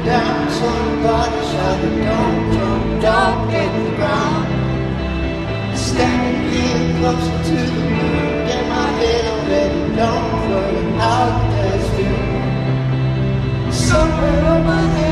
down, somebody shouted, don't get the ground. Standing here closer to the moon, get my head already, don't put it out there still. Somewhere on my head